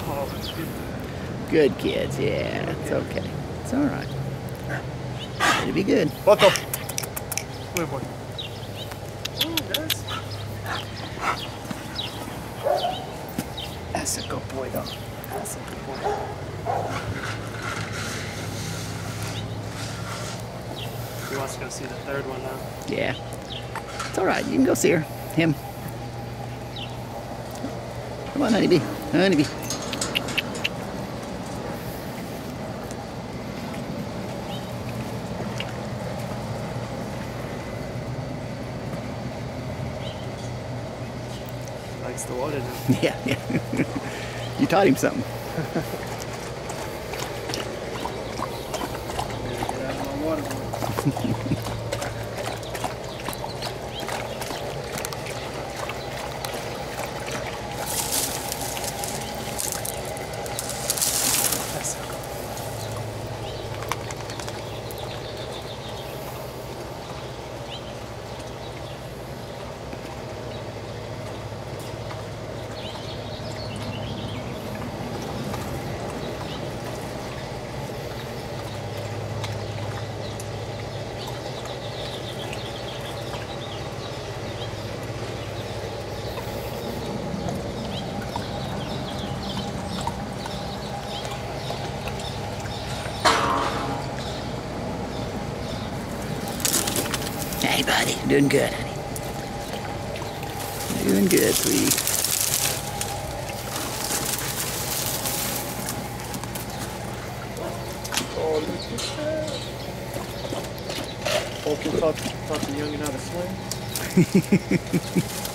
Oh, Good kids, yeah, it's okay. It's all right. It'll be good. Otto. Good boy. Oh, yes. That's a good boy, though. That's a good boy. He wants to go see the third one now. Yeah. It's all right. You can go see her. Him. Come on, honeybee. Honeybee. Likes the water now. Yeah, yeah. You taught him something. Get out of my water, boy. Hey, buddy. Doing good, honey. Doing good, sweetie. Oh, look at that. Paul can taught the youngin' how to swim.